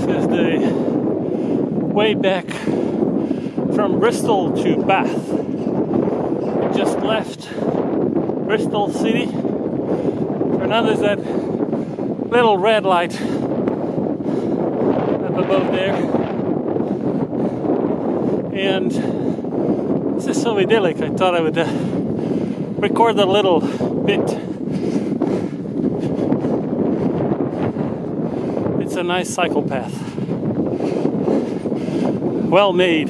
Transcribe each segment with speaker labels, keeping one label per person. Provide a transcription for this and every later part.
Speaker 1: This is the way back from Bristol to Bath. We just left Bristol city. Fernando's that little red light up above there. And this is so idyllic, I thought I would record a little bit. It's a nice cycle path. Well made.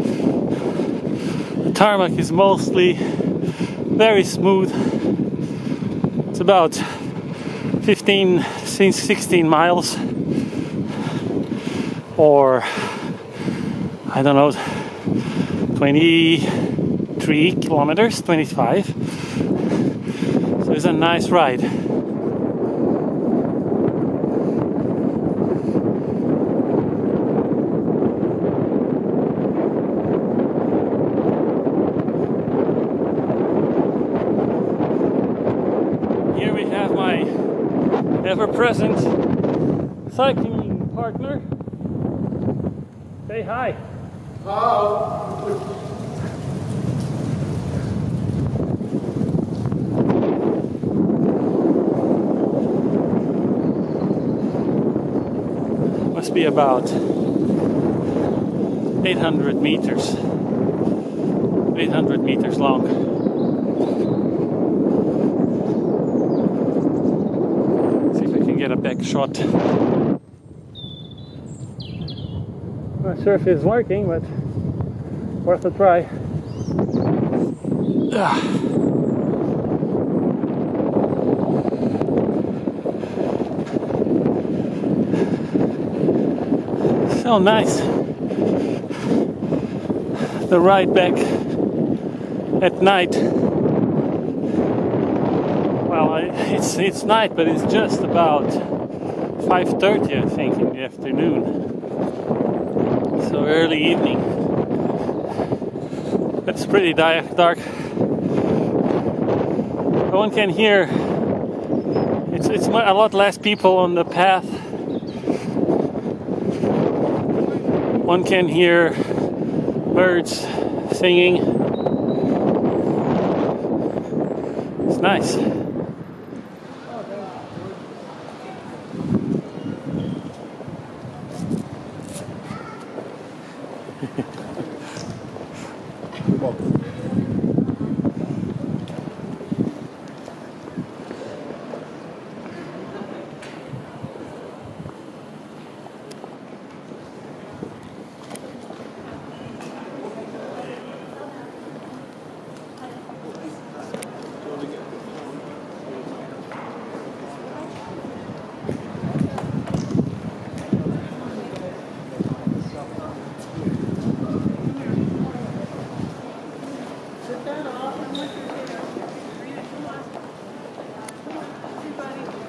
Speaker 1: The tarmac is mostly very smooth. It's about 16 miles, or I don't know, 23 kilometers, 25. So it's a nice ride. Here we have my ever-present cycling partner. Say hi.
Speaker 2: Hello.
Speaker 1: Must be about 800 meters. 800 meters long. See if I can get a back shot. Not sure if it's working, but worth a try. So nice. The ride back at night. Well, it's night, but it's just about 5:30, I think, in the afternoon. So early evening. It's pretty dark. One can hear. It's a lot less people on the path. One can hear birds singing. It's nice.
Speaker 3: Everybody.